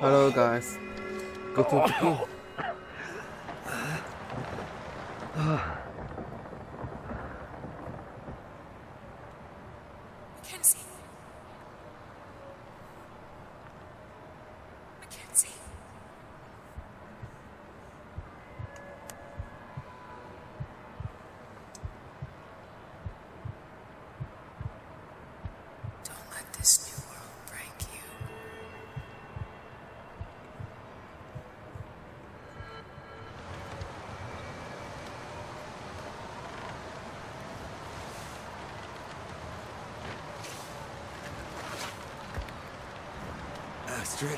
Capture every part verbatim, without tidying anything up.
Hello guys, good to begin. Mackenzie. Mackenzie. Don't let this new world break you. Astrid.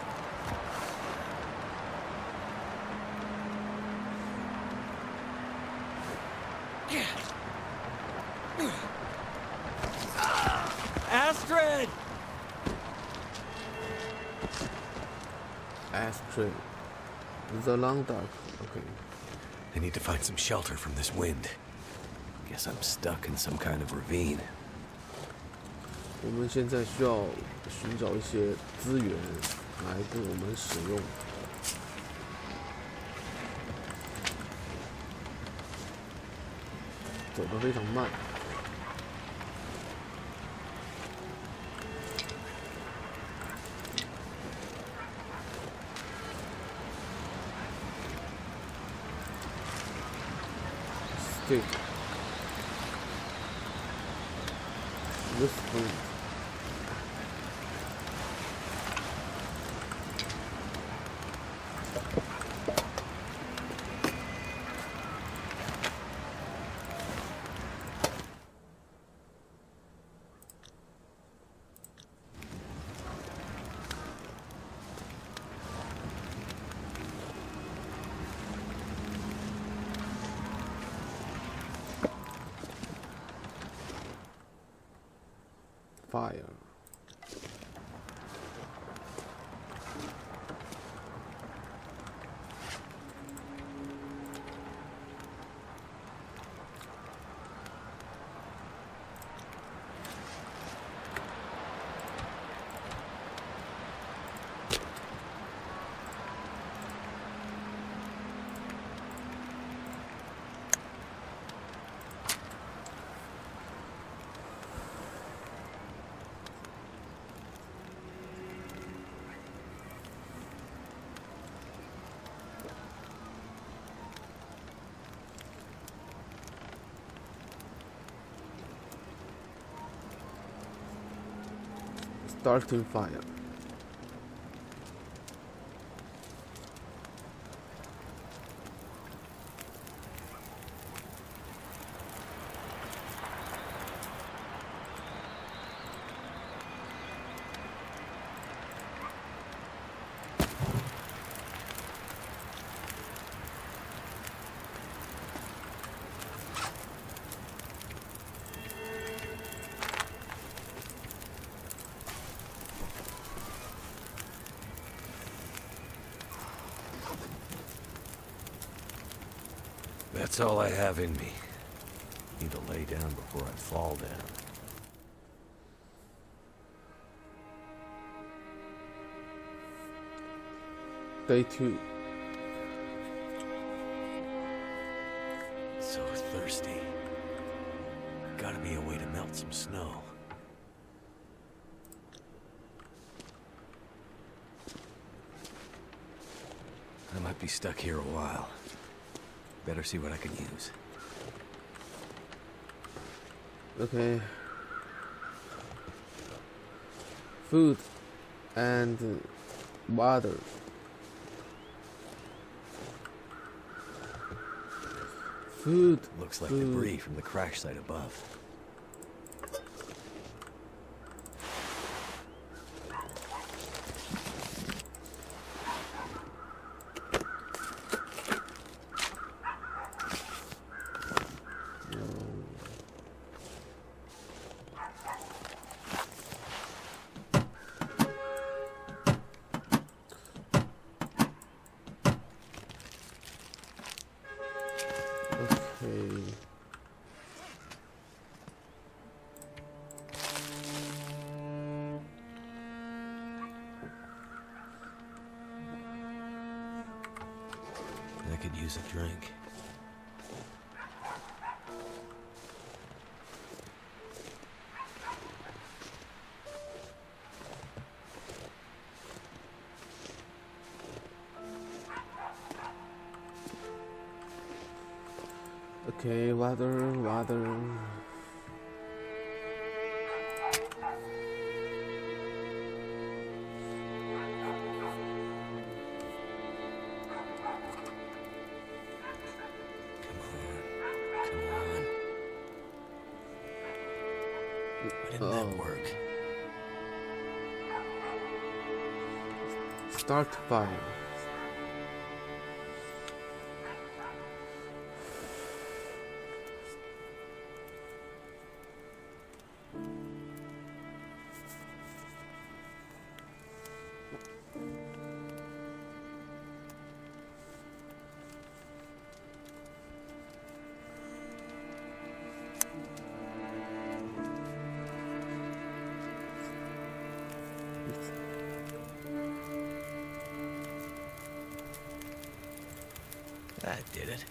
Astrid! Astrid, the long dark. Okay. I need to find some shelter from this wind. Guess I'm stuck in some kind of ravine. 我们现在需要寻找一些资源来供我们使用。走得非常慢。Stick. This one. Fire. Starting fire. That's all I have in me. Need to lay down before I fall down. Day two. So thirsty. Gotta be a way to melt some snow. I might be stuck here a while. Better see what I can use. Okay. Food and water. Food. Looks like food. debris from the crash site above. use a drink. Okay, water, water. That work. Start fire. That did it.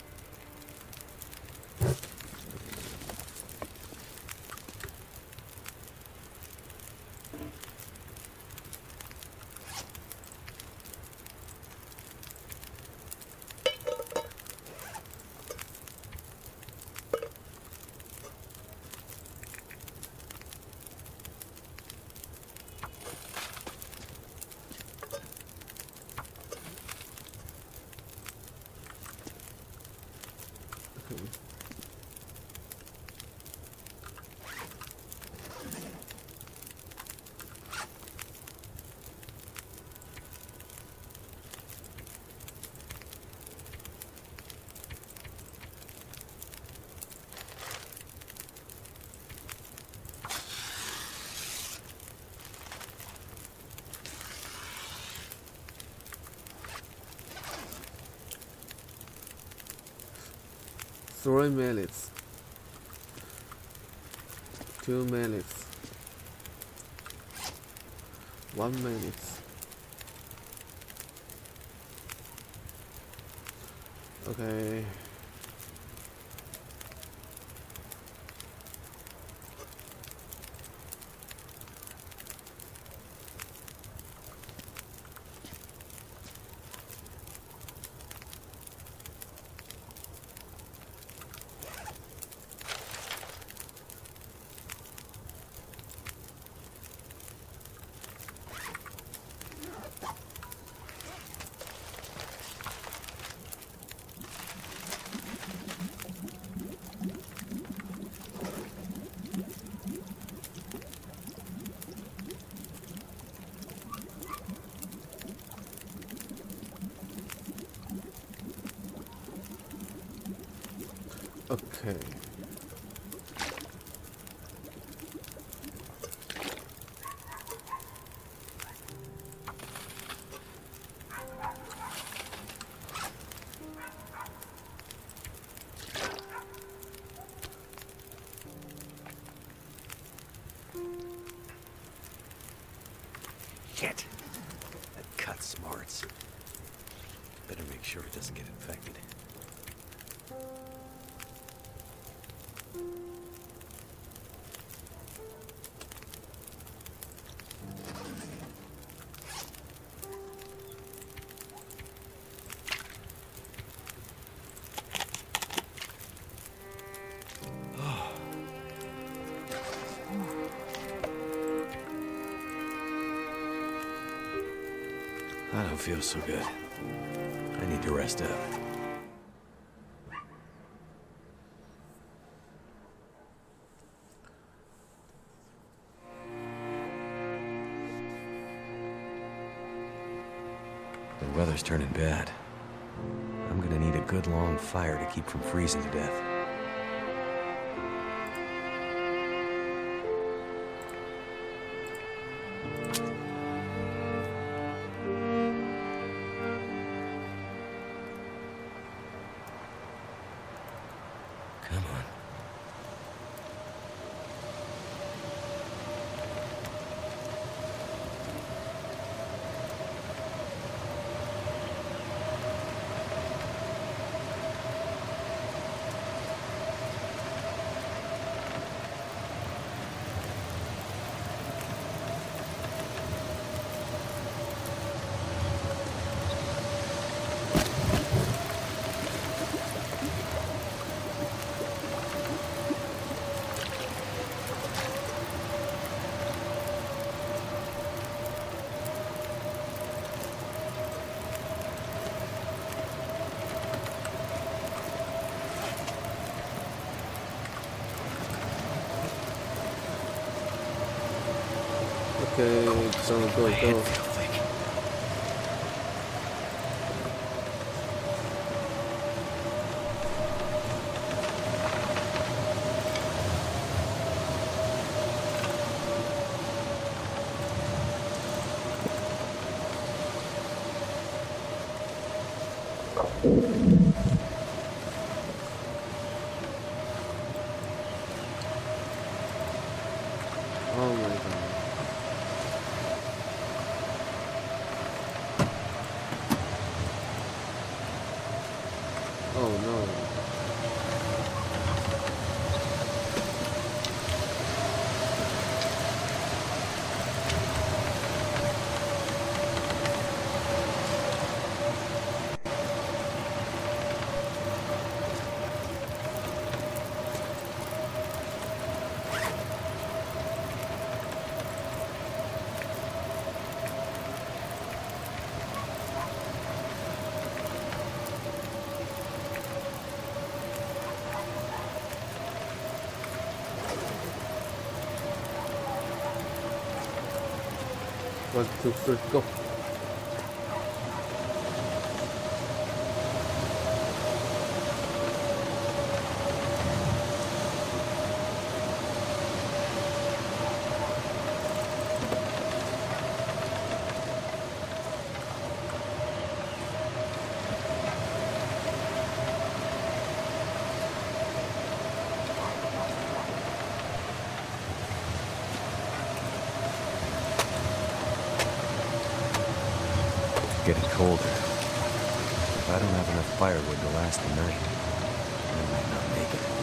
Three minutes. Two minutes. One minute. Okay. Okay. Shit. That cut smarts. Better make sure it doesn't get infected. I don't feel so good. I need to rest up. The weather's turning bad. I'm gonna need a good long fire to keep from freezing to death. Come on. Okay, so go, go. Oh my god. Oh no. One, two, three, go. Getting colder. If I don't have enough firewood to last the night, I might not make it.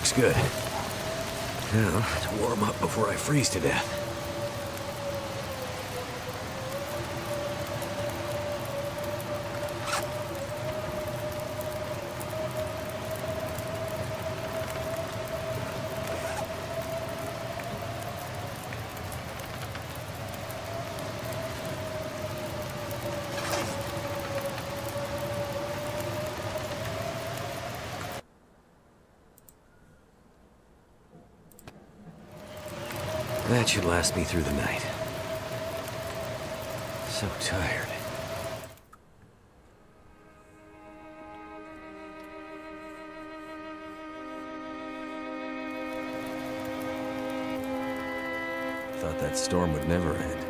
looks good. Now, to warm up before I freeze to death. That should last me through the night. So tired. Thought that storm would never end.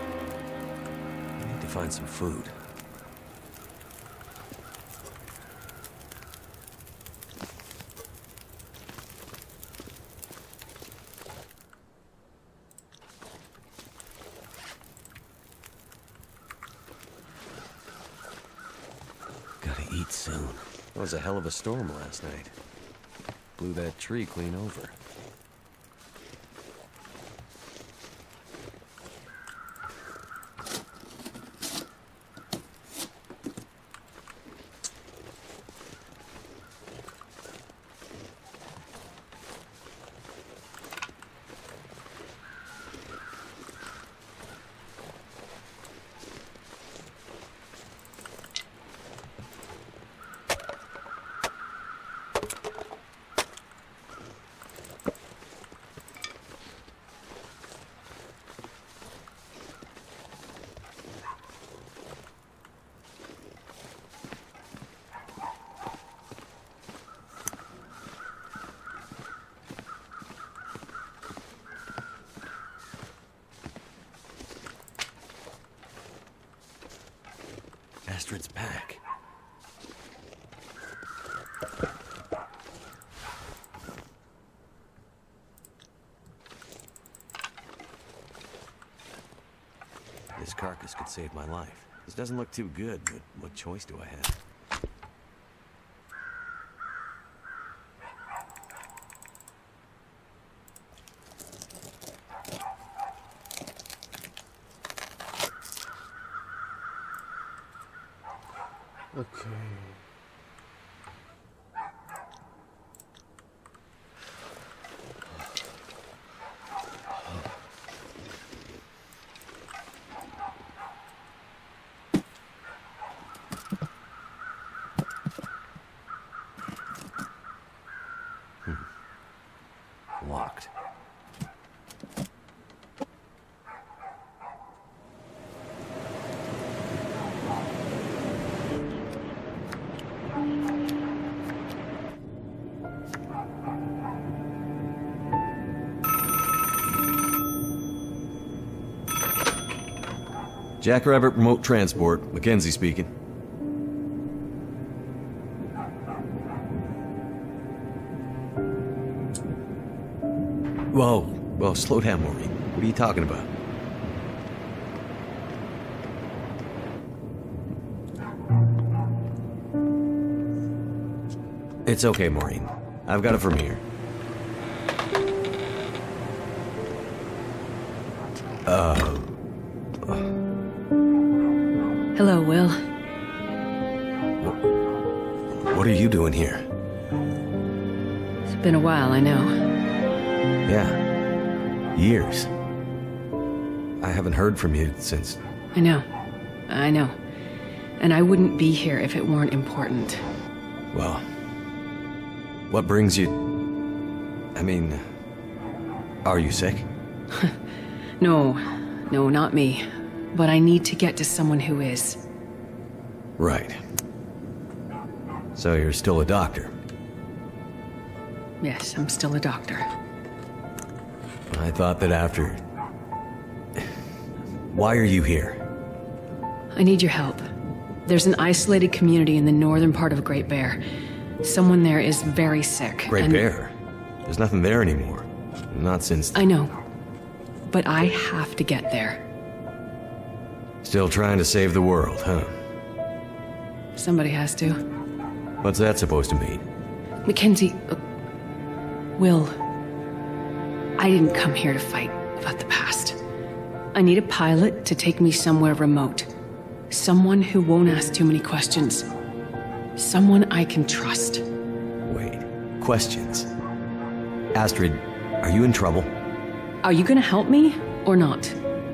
I need to find some food. Eat soon. That was a hell of a storm last night. Blew that tree clean over. Astrid's pack. This carcass could save my life. This doesn't look too good, but what choice do I have? Okay. Hmm. Locked. Jackrabbit Remote Transport, Mackenzie speaking. Whoa, whoa, slow down, Maureen. What are you talking about? It's okay, Maureen. I've got it from here. Uh... Hello, Will. What are you doing here? It's been a while, I know. Yeah. Years. I haven't heard from you since... I know. I know. And I wouldn't be here if it weren't important. Well... What brings you... I mean... Are you sick? No. No, not me. But I need to get to someone who is. Right. So you're still a doctor? Yes, I'm still a doctor. I thought that after... Why are you here? I need your help. There's an isolated community in the northern part of Great Bear. Someone there is very sick. Great and... Bear? There's nothing there anymore. Not since... I know. But I have to get there. Still trying to save the world, huh? Somebody has to. What's that supposed to mean? Mackenzie, uh, Will, I didn't come here to fight about the past. I need a pilot to take me somewhere remote. Someone who won't ask too many questions. Someone I can trust. Wait, questions? Astrid, are you in trouble? Are you gonna help me, or not?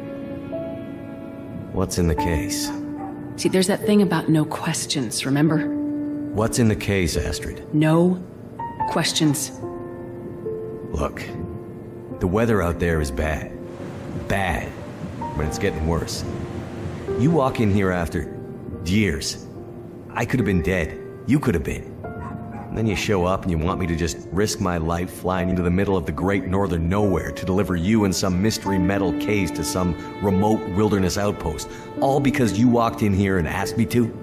What's in the case? See, there's that thing about no questions, remember? What's in the case, Astrid? No questions. Look, the weather out there is bad. Bad. But it's getting worse. You walk in here after years. I could have been dead. You could have been. And then you show up and you want me to just risk my life flying into the middle of the great northern nowhere to deliver you in some mystery metal case to some remote wilderness outpost. All because you walked in here and asked me to?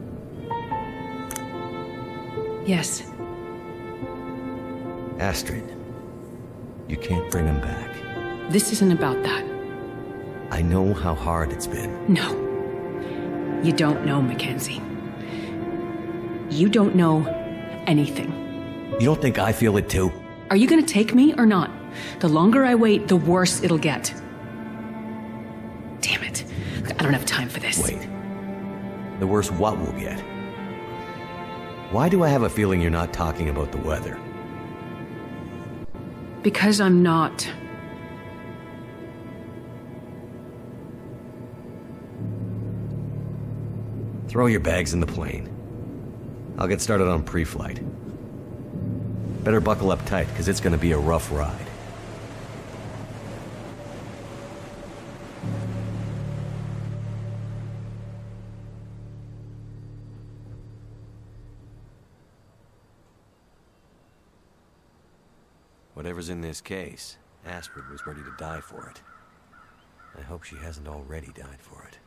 Yes. Astrid, you can't bring him back. This isn't about that. I know how hard it's been. No. You don't know, Mackenzie. You don't know anything. You don't think I feel it too? Are you gonna take me or not? The longer I wait, the worse it'll get. Damn it. I don't have time for this. Wait. The worse what we'll get? Why do I have a feeling you're not talking about the weather? Because I'm not. Throw your bags in the plane. I'll get started on pre-flight. Better buckle up tight, because it's going to be a rough ride. Whatever's in this case, Astrid was ready to die for it. I hope she hasn't already died for it.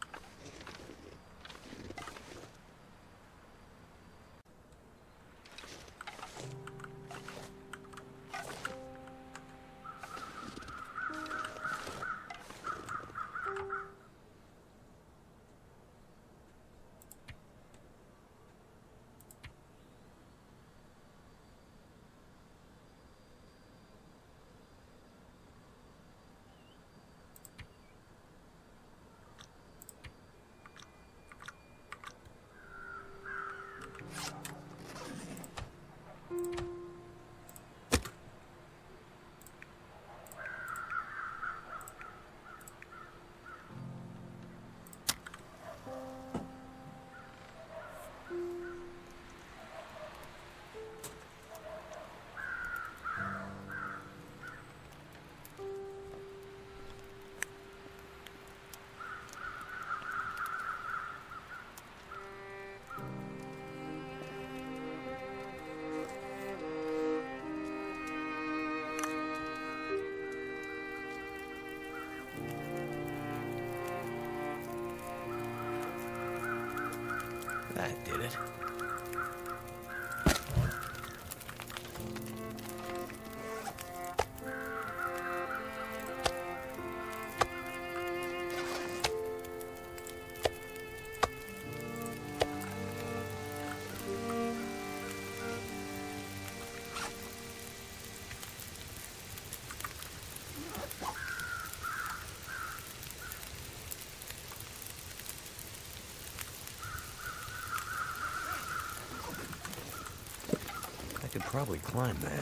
That did it. I could probably climb that.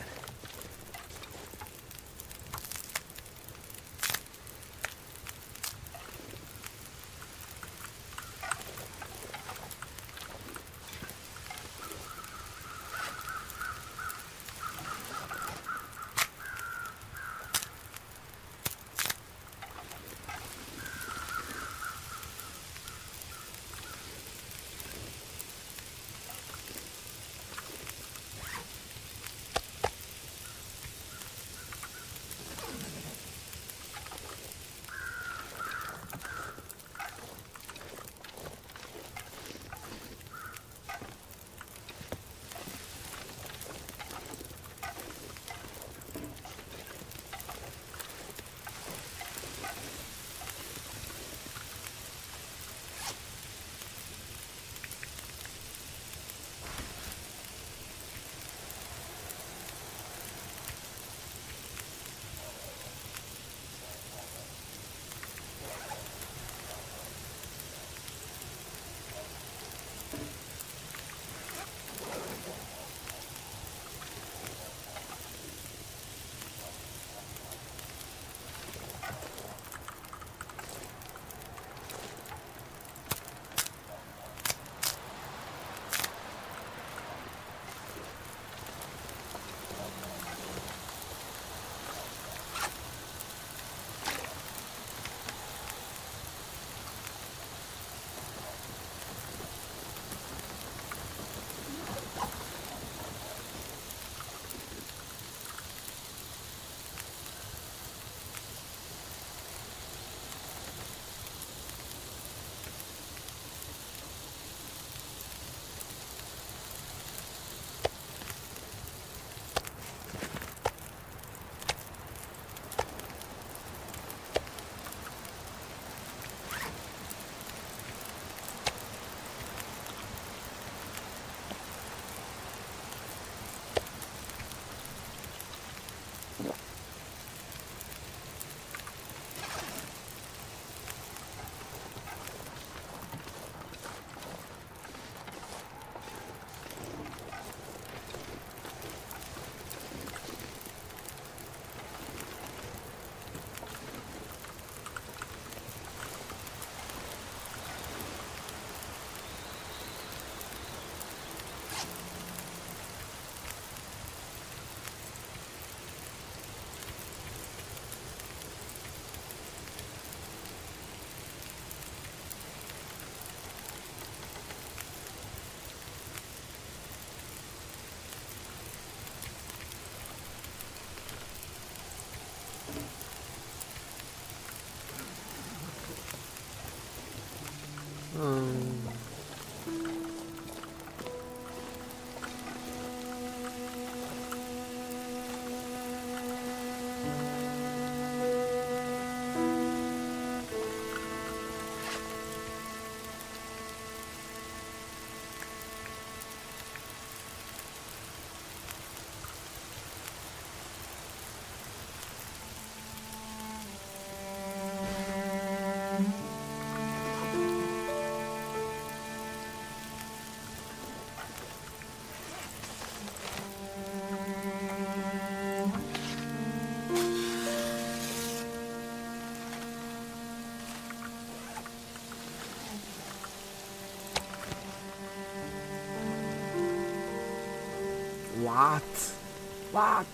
嗯。What? What?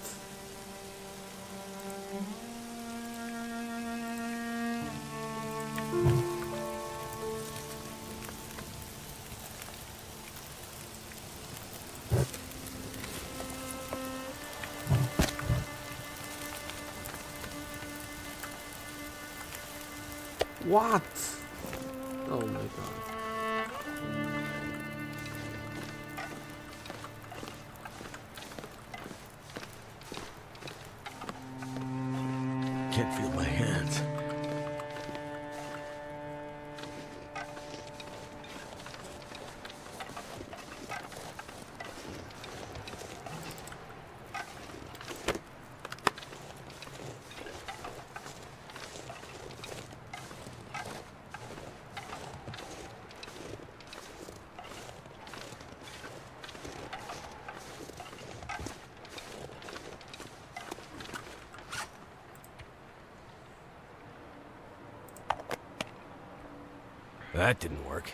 What? Oh my god. Can't feel my hands. That didn't work.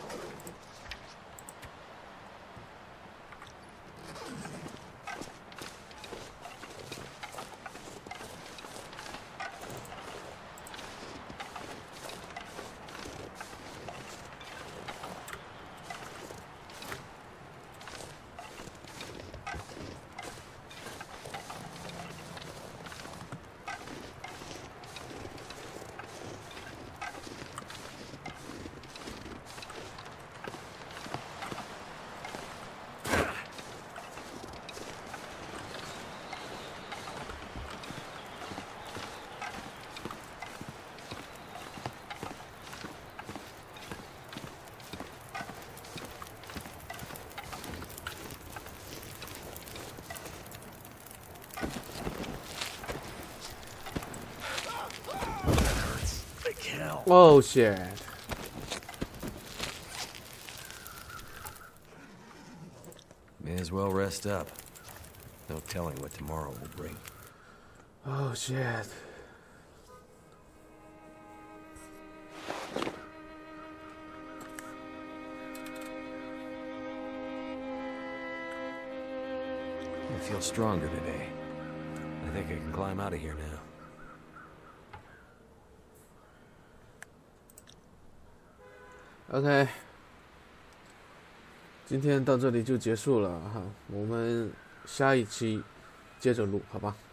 Oh shit. May as well rest up. No telling what tomorrow will bring. Oh shit. I feel stronger today. I think I can climb out of here now. OK， 今天到这里就结束了哈，我们下一期接着录，好吧？